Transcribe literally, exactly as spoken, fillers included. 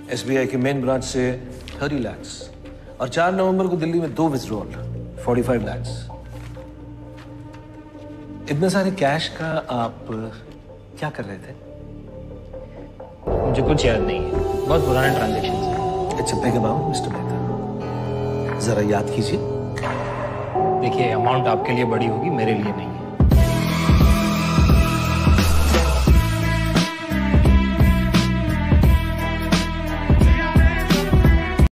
SBI के main branch से thirty lakhs और चार नवंबर को दिल्ली में दो विथड्रॉल फोर्टी फाइव लैक्स। इतने सारे कैश का आप क्या कर रहे थे? मुझे कुछ याद नहीं है, बहुत पुराने ट्रांजैक्शन है। It's a big amount mister Mehta, जरा याद कीजिए। देखिए, अमाउंट आपके लिए बड़ी होगी, मेरे लिए नहीं है।